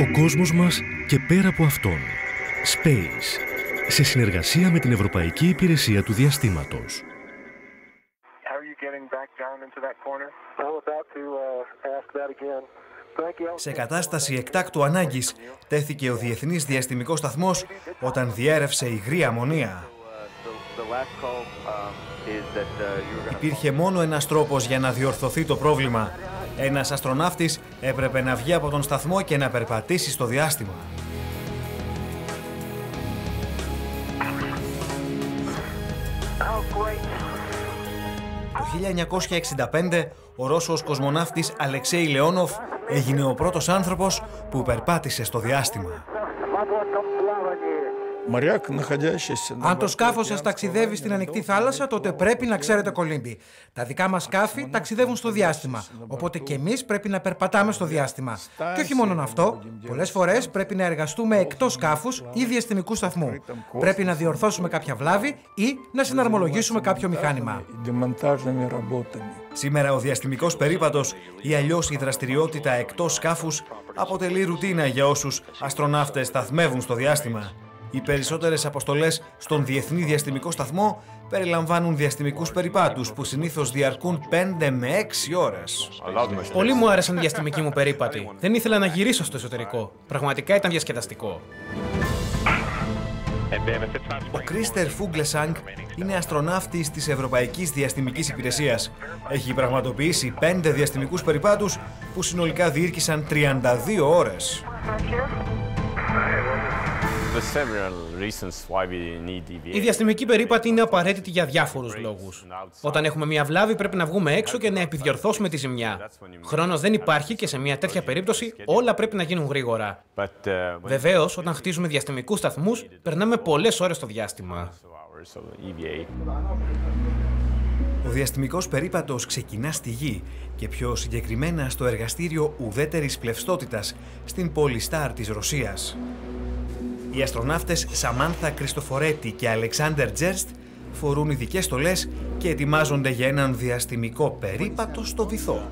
Ο κόσμος μας και πέρα από αυτόν. Space. Σε συνεργασία με την Ευρωπαϊκή Υπηρεσία του Διαστήματος. Σε κατάσταση εκτάκτου ανάγκης τέθηκε ο Διεθνής Διαστημικός Σταθμός όταν διέρρευσε υγρή αμμονία. Υπήρχε μόνο ένας τρόπος για να διορθωθεί το πρόβλημα. Ένας αστροναύτης έπρεπε να βγει από τον σταθμό και να περπατήσει στο διάστημα. Το 1965 ο Ρώσος κοσμοναύτης Αλεξέι Λεόνοφ έγινε ο πρώτος άνθρωπος που περπάτησε στο διάστημα. Αν το σκάφος σας ταξιδεύει στην ανοιχτή θάλασσα, τότε πρέπει να ξέρετε κολύμπι. Τα δικά μας σκάφη ταξιδεύουν στο διάστημα, οπότε και εμείς πρέπει να περπατάμε στο διάστημα. Και όχι μόνο αυτό, πολλές φορές πρέπει να εργαστούμε εκτός σκάφους ή διαστημικού σταθμού. Πρέπει να διορθώσουμε κάποια βλάβη ή να συναρμολογήσουμε κάποιο μηχάνημα. Σήμερα ο διαστημικός περίπατος ή αλλιώς η δραστηριότητα εκτός σκάφους αποτελεί ρουτίνα για όσους αστροναύτες σταθμεύουν στο διάστημα. Οι περισσότερες αποστολές στον Διεθνή Διαστημικό Σταθμό περιλαμβάνουν διαστημικούς περιπάτους που συνήθως διαρκούν 5 με 6 ώρες. Πολύ μου άρεσαν οι διαστημικοί μου περίπατοι. Δεν ήθελα να γυρίσω στο εσωτερικό. Πραγματικά ήταν διασκεδαστικό. Ο Κρίστερ Φούγκλεσανγκ είναι αστροναύτης της Ευρωπαϊκής Διαστημικής Υπηρεσίας. Έχει πραγματοποιήσει 5 διαστημικούς περιπάτους που συνολικά διήρκησαν 32 ώρες. Η διαστημική περίπατη είναι απαραίτητη για διάφορους λόγους. Όταν έχουμε μια βλάβη, πρέπει να βγούμε έξω και να επιδιορθώσουμε τη ζημιά. Χρόνος δεν υπάρχει και σε μια τέτοια περίπτωση όλα πρέπει να γίνουν γρήγορα. Βεβαίως, όταν χτίζουμε διαστημικούς σταθμούς, περνάμε πολλές ώρες στο διάστημα. Ο διαστημικός περίπατος ξεκινά στη Γη και πιο συγκεκριμένα στο εργαστήριο ουδέτερης πλευστότητας στην πόλη Στάρ της Ρωσίας. Οι αστροναύτες Σαμάνθα Κριστοφορέτη και Αλεξάντερ Τζέρστ φορούν ειδικές στολές και ετοιμάζονται για έναν διαστημικό περίπατο στο βυθό.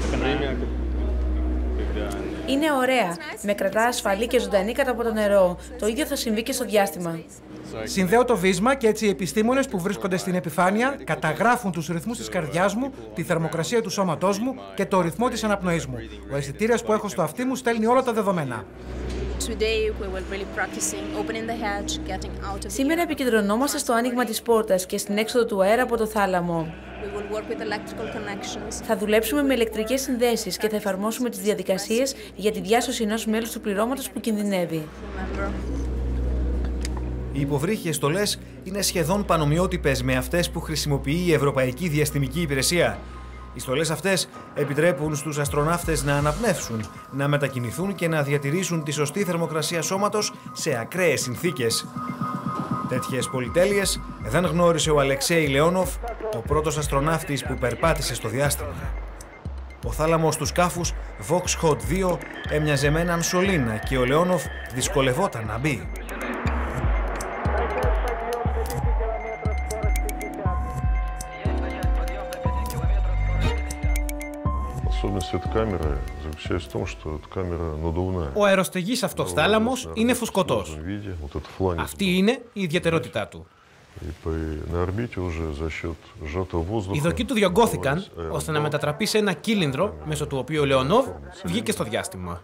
Είναι ωραία. Με κρατά ασφαλή και ζωντανή κάτω από το νερό. Το ίδιο θα συμβεί και στο διάστημα. Συνδέω το βίσμα και έτσι οι επιστήμονες που βρίσκονται στην επιφάνεια καταγράφουν τους ρυθμούς της καρδιάς μου, τη θερμοκρασία του σώματός μου και το ρυθμό της αναπνοής μου. Ο αισθητήρας που έχω στο αυτί μου στέλνει όλα τα δεδομένα. Σήμερα επικεντρωνόμαστε στο άνοιγμα της πόρτας και στην έξοδο του αέρα από το θάλαμο. Θα δουλέψουμε με ηλεκτρικές συνδέσεις και θα εφαρμόσουμε τις διαδικασίες για τη διάσωση ενός μέλους του πληρώματος που κινδυνεύει. Οι υποβρύχιες στολές είναι σχεδόν πανομοιότυπες με αυτές που χρησιμοποιεί η Ευρωπαϊκή Διαστημική Υπηρεσία. Οι στολές αυτές επιτρέπουν στους αστροναύτες να αναπνεύσουν, να μετακινηθούν και να διατηρήσουν τη σωστή θερμοκρασία σώματος σε ακραίες συνθήκες. Τέτοιες πολυτέλειες δεν γνώρισε ο Αλεξέι Λεόνοφ, ο πρώτος αστροναύτης που περπάτησε στο διάστημα. Ο θάλαμος του σκάφους Vauxhall 2 έμοιαζε με έναν σωλήνα και ο Λεόνοφ δυσκολευόταν να μπει. Ο αεροστεγής αυτός θάλαμος είναι φουσκωτός. Αυτή είναι η ιδιαιτερότητά του. Οι δοκοί του διωγγώθηκαν ώστε να μετατραπεί σε ένα κύλινδρο μέσω του οποίου ο Λεονόβ βγήκε στο διάστημα.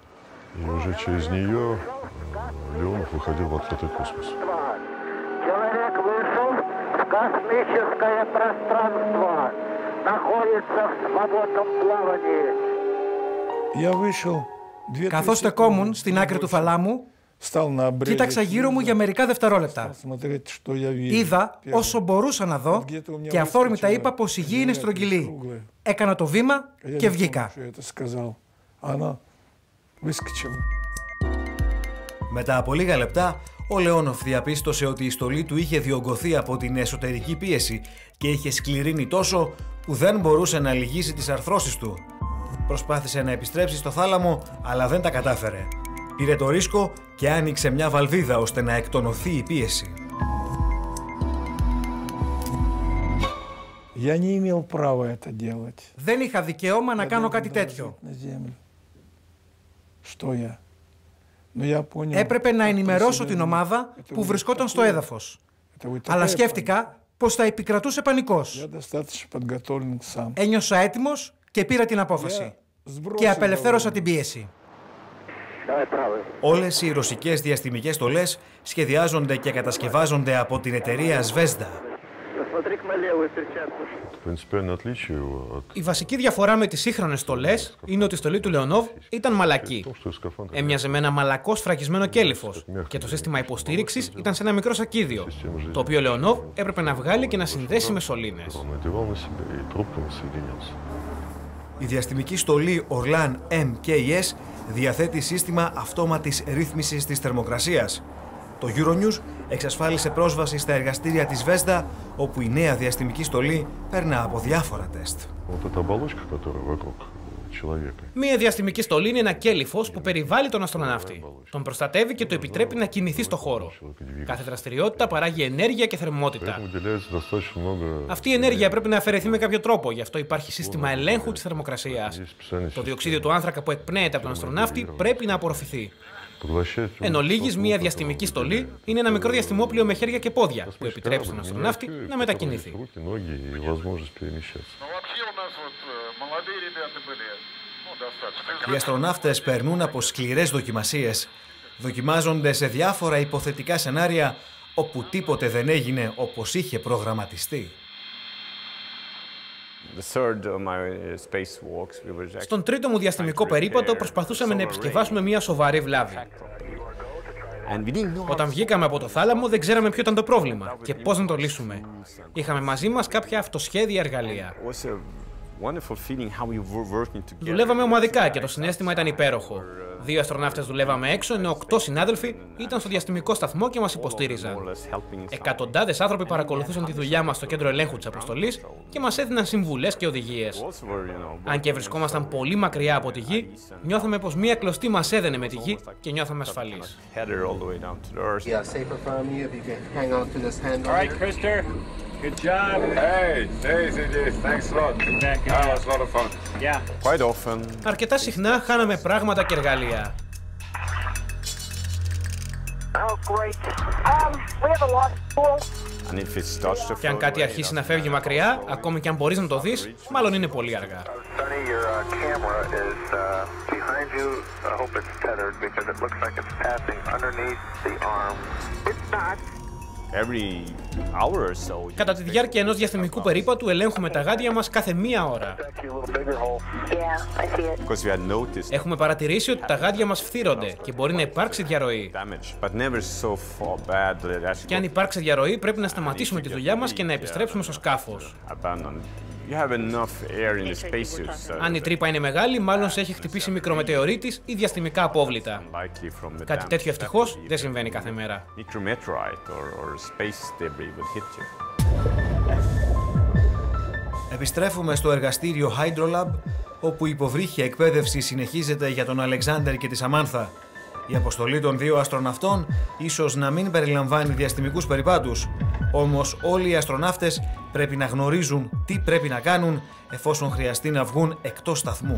Καθώς στεκόμουν στην άκρη του θαλάμου, κοίταξα γύρω μου για μερικά δευτερόλεπτα. Είδα όσο μπορούσα να δω και αυθόρμητα είπα πως η γη είναι στρογγυλή. Έκανα το βήμα και βγήκα. Μετά από λίγα λεπτά, ο Λεόνοφ διαπίστωσε ότι η στολή του είχε διωγγωθεί από την εσωτερική πίεση και είχε σκληρύνει τόσο που δεν μπορούσε να λυγίσει τις αρθρώσεις του. Προσπάθησε να επιστρέψει στο θάλαμο, αλλά δεν τα κατάφερε. Πήρε το ρίσκο και άνοιξε μια βαλβίδα ώστε να εκτονωθεί η πίεση. Δεν είχα δικαίωμα να κάνω κάτι τέτοιο. Έπρεπε να ενημερώσω την ομάδα που βρισκόταν στο έδαφος. Αλλά σκέφτηκα πως θα επικρατούσε πανικός. Ένιωσα έτοιμος και πήρα την απόφαση. Και απελευθέρωσα την πίεση. Όλες οι ρωσικές διαστημικές στολές σχεδιάζονται και κατασκευάζονται από την εταιρεία Zvezda. Η βασική διαφορά με τις σύγχρονες στολές είναι ότι η στολή του Λεωνόβ ήταν μαλακή. Έμοιαζε με ένα μαλακό σφραγισμένο κέλυφος και το σύστημα υποστήριξης ήταν σε ένα μικρό σακίδιο, το οποίο ο Λεωνόβ έπρεπε να βγάλει και να συνδέσει με σωλήνες. Η διαστημική στολή Orlan MKS διαθέτει σύστημα αυτόματης ρύθμισης της θερμοκρασίας. Το Euronews εξασφάλισε πρόσβαση στα εργαστήρια της Zvezda, όπου η νέα διαστημική στολή περνά από διάφορα τεστ. Μία διαστημική στολή είναι ένα κέλυφος που περιβάλλει τον αστροναύτη. Τον προστατεύει και του επιτρέπει να κινηθεί στο χώρο. Κάθε δραστηριότητα παράγει ενέργεια και θερμότητα. Αυτή η ενέργεια πρέπει να αφαιρεθεί με κάποιο τρόπο, γι' αυτό υπάρχει σύστημα ελέγχου της θερμοκρασίας. Το διοξείδιο του άνθρακα που εκπνέεται από τον αστροναύτη πρέπει να απορροφηθεί. Εν ολίγης, μία διαστημική στολή είναι ένα μικρό διαστημόπλιο με χέρια και πόδια που επιτρέπει στον αστροναύτη να μετακινηθεί. Οι αστροναύτες περνούν από σκληρές δοκιμασίες. Δοκιμάζονται σε διάφορα υποθετικά σενάρια όπου τίποτε δεν έγινε όπως είχε προγραμματιστεί. Στον τρίτο μου διαστημικό περίπατο προσπαθούσαμε να επισκευάσουμε μια σοβαρή βλάβη. Όταν βγήκαμε από το θάλαμο δεν ξέραμε ποιο ήταν το πρόβλημα και πώς να το λύσουμε. Είχαμε μαζί μας κάποια αυτοσχέδια εργαλεία. Δουλεύαμε ομαδικά και το συναίσθημα ήταν υπέροχο. 2 αστροναύτες δουλεύαμε έξω, ενώ 8 συνάδελφοι ήταν στο διαστημικό σταθμό και μας υποστήριζαν. Εκατοντάδες άνθρωποι παρακολουθούσαν τη δουλειά μας στο κέντρο ελέγχου της αποστολής και μας έδιναν συμβουλές και οδηγίες. Αν και βρισκόμασταν πολύ μακριά από τη γη, νιώθαμε πως μία κλωστή μας έδαινε με τη γη και νιώθαμε ασφαλείς. Good job. Hey, thanks a lot. That was a lot of fun. Yeah. Quite often. Αρκετά συχνά χάναμε πράγματα και εργαλεία. Oh, great. We have a lost tool. And if it starts to. Και αν κάτι αρχίσει να φεύγει μακριά, ακόμη και αν μπορείς να το δεις, μάλλον είναι πολύ αργά. Your camera is behind you. I hope it's tethered because it looks like it's passing underneath the arm. It's not. Κατά τη διάρκεια ενός διαστημικού περίπατου ελέγχουμε τα γάντια μας κάθε μία ώρα. Έχουμε παρατηρήσει ότι τα γάντια μας φθύρονται και μπορεί να υπάρξει διαρροή. Και αν υπάρξει διαρροή πρέπει να σταματήσουμε τη δουλειά μας και να επιστρέψουμε στο σκάφος. Αν η τρύπα είναι μεγάλη, μάλλον σε έχει χτυπήσει μικρομετεωρίτης ή διαστημικά απόβλητα. Κάτι τέτοιο ευτυχώς δεν συμβαίνει κάθε μέρα. Επιστρέφουμε στο εργαστήριο Hydrolab, όπου η υποβρύχια εκπαίδευση συνεχίζεται για τον Αλεξάνδερ και τη Σαμάνθα. Η αποστολή των 2 αστροναυτών ίσως να μην περιλαμβάνει διαστημικούς περιπάτους, όμως όλοι οι αστροναύτες πρέπει να γνωρίζουν τι πρέπει να κάνουν εφόσον χρειαστεί να βγουν εκτός σταθμού.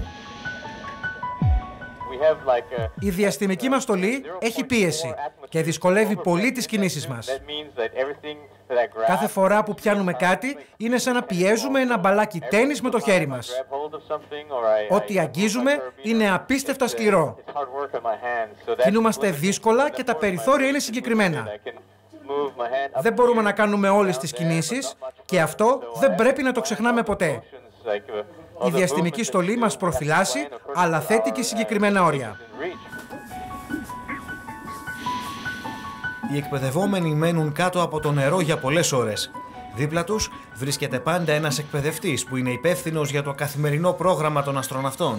Η διαστημική μας στολή έχει πίεση και δυσκολεύει πολύ τις κινήσεις μας. Κάθε φορά που πιάνουμε κάτι είναι σαν να πιέζουμε ένα μπαλάκι τένις με το χέρι μας. Ό,τι αγγίζουμε είναι απίστευτα σκληρό. Κινούμαστε δύσκολα και τα περιθώρια είναι συγκεκριμένα. Δεν μπορούμε να κάνουμε όλες τις κινήσεις και αυτό δεν πρέπει να το ξεχνάμε ποτέ. Η διαστημική στολή μας προφυλάσσει, αλλά θέτει και συγκεκριμένα όρια. Οι εκπαιδευόμενοι μένουν κάτω από το νερό για πολλές ώρες. Δίπλα τους βρίσκεται πάντα ένας εκπαιδευτής που είναι υπεύθυνος για το καθημερινό πρόγραμμα των αστροναυτών.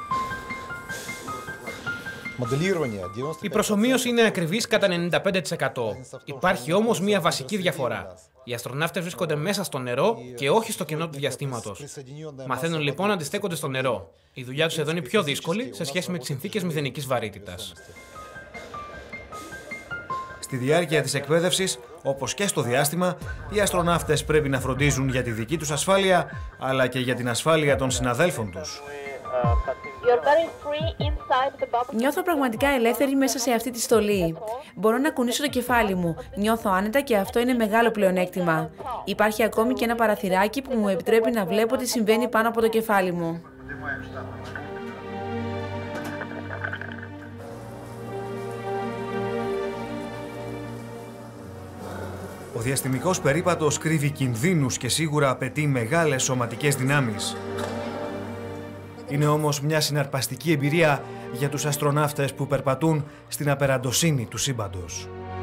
Η προσομοίωση είναι ακριβής κατά 95%. Υπάρχει όμως μία βασική διαφορά. Οι αστροναύτες βρίσκονται μέσα στο νερό και όχι στο κενό του διαστήματος. Μαθαίνουν λοιπόν να αντιστέκονται στο νερό. Η δουλειά τους εδώ είναι πιο δύσκολη σε σχέση με τις συνθήκες μηδενικής βαρύτητας. Στη διάρκεια της εκπαίδευσης, όπως και στο διάστημα, οι αστροναύτες πρέπει να φροντίζουν για τη δική τους ασφάλεια, αλλά και για την ασφάλεια των συναδέλφων τους. Νιώθω πραγματικά ελεύθερη μέσα σε αυτή τη στολή. Μπορώ να κουνήσω το κεφάλι μου. Νιώθω άνετα και αυτό είναι μεγάλο πλεονέκτημα. Υπάρχει ακόμη και ένα παραθυράκι που μου επιτρέπει να βλέπω τι συμβαίνει πάνω από το κεφάλι μου. Ο διαστημικός περίπατος κρύβει κινδύνους και σίγουρα απαιτεί μεγάλες σωματικές δυνάμεις. Είναι όμως μια συναρπαστική εμπειρία για τους αστροναύτες που περπατούν στην απεραντοσύνη του σύμπαντος.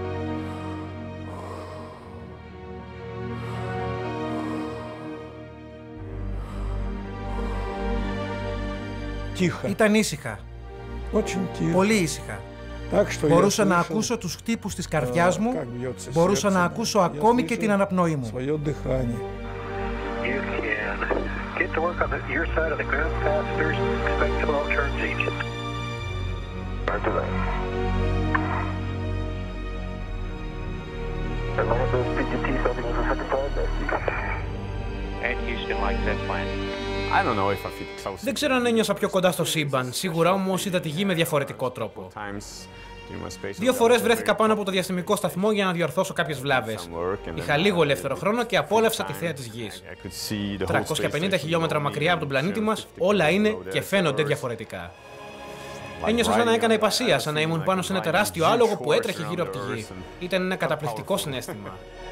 Ήταν ήσυχα. Πολύ ήσυχα. Μπορούσα να ακούσω τους χτύπους της καρδιάς μου, μπορούσα να ακούσω ακόμη και την αναπνοή μου. Δεν ξέρω αν ένιωσα πιο κοντά στο σύμπαν, σίγουρα όμως είδα τη γη με διαφορετικό τρόπο. 2 φορές βρέθηκα πάνω από το διαστημικό σταθμό για να διορθώσω κάποιες βλάβες. Είχα λίγο ελεύθερο χρόνο και απόλαυσα τη θέα της γης. 350 χιλιόμετρα μακριά από τον πλανήτη μας, όλα είναι και φαίνονται διαφορετικά. Ένιωσα σαν να έκανα υπασία, σαν να ήμουν πάνω σε ένα τεράστιο άλογο που έτρεχε γύρω από τη γη. Ήταν ένα καταπληκτικό συναίσθημα.